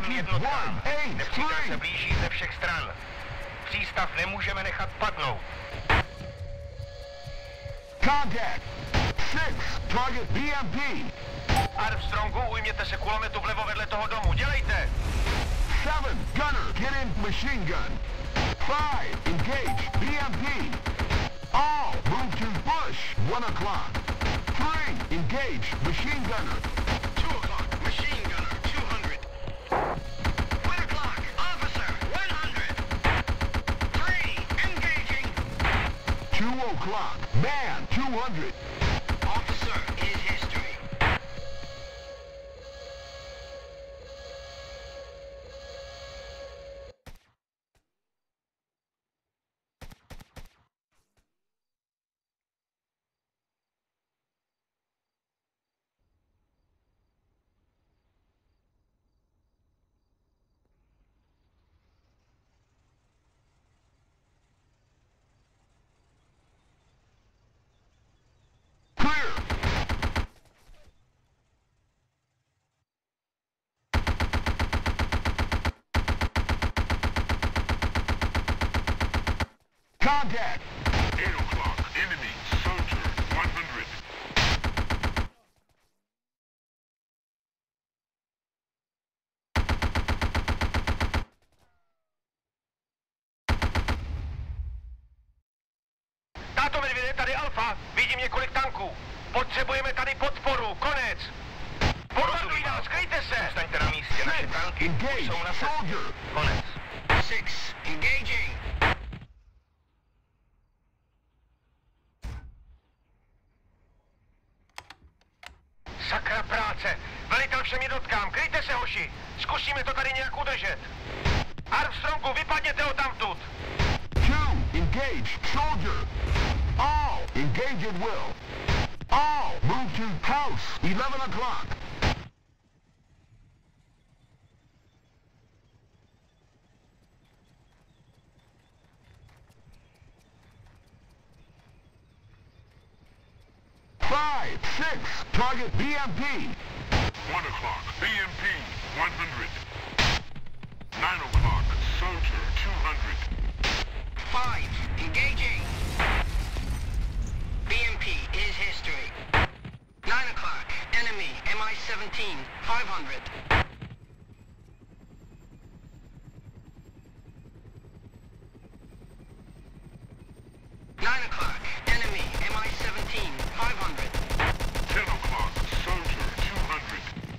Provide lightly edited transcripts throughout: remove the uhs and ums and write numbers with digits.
pozemní jednotkám. Nepřítel se blíží ze všech stran. Přístav nemůžeme nechat padnout. Contact! 6, target BMP! Armstrongu, ujměte se kulometu vlevo vedle toho domu. Dělejte! 7, gunner, get in machine gun. 5, engage BMP. All move to bush. 1 o'clock. 3, engage machine gunner. 2 o'clock, machine gunner, 200. 1 o'clock, officer, 100. 3, engaging. 2 o'clock, man, 200. Officer is history. Clear! Contact! 8 o'clock, enemy, soldier, 100. Táto medvěde, tady Alfa. Vidím několik tanků. Potřebujeme tady podporu. Konec. Bombardují nás, skryjte se. Zůstaňte na místě, naše tanky Engage, jsou na cestě. soldier! Konec. 6, engaging. Sakra práce. Velitel všem jednotkám, kryjte se, hoši. Zkusíme to tady nějak udržet. Armstrongu, vypadněte ho tamtud. 2, engage soldier! All engage at will. All move to house. 11 o'clock. Five, 6, target BMP. 1 o'clock, BMP, 100. 9 o'clock, soldier, 200. 5, engaging. BMP is history. 9 o'clock, enemy, MI-17, 500. 9 o'clock, enemy, MI-17, 500. 10 o'clock, soldier, 200.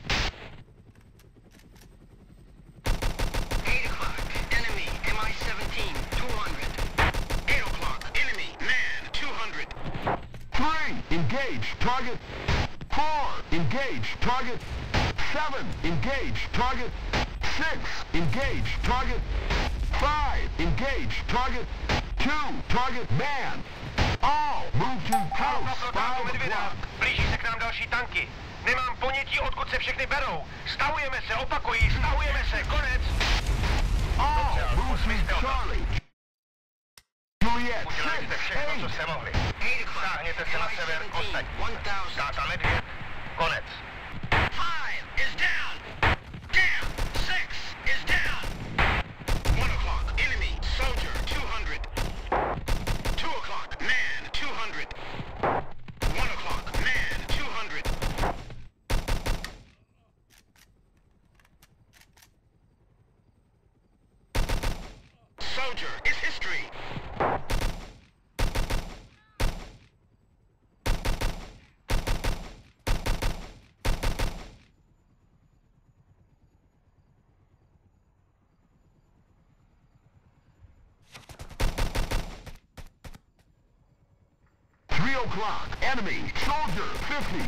8 o'clock, enemy, MI-17, 200. 8 o'clock, enemy, man, 200. 3, engage target. 4, engage target. 7, engage target. 6, engage target. 5, engage target. 2, target man. All move to house. 5 o'clock. Blíží se k nám další tanky. Nemám ponětí, odkud se všechny berou. Stahujeme se, opakují, stahujeme se, konec. All Dobře, move uslyšte to o to. Charlie. Juliet, Udělali 6, jste všechno, co 8. jste mohli. Stáhněte se na sever, ostatní. Táta medvěd, konec. 5 is down. Down. 6 is down. 1 o'clock, enemy, soldier, 200. 2 o'clock, man, 200. 1 o'clock, man, 200. Soldier is history. O'clock, enemy, soldier, 50.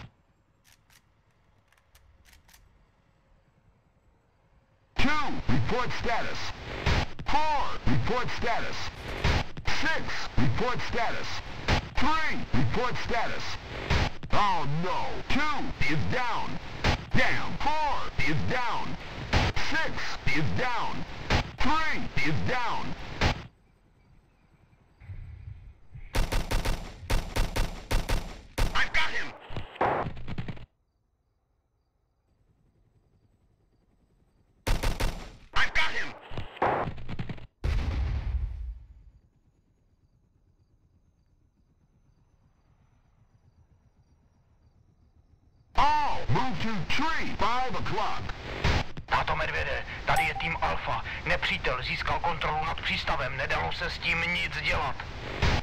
2, report status. 4, report status. 6, report status. 3, report status. Oh no, 2 is down. Damn, 4 is down. 6 is down. 3 is down. I've got him! Move to tree, 5 o'clock. Táto medvěde, tady je tým Alfa. Nepřítel získal kontrolu nad přístavem, nedalo se s tím nic dělat.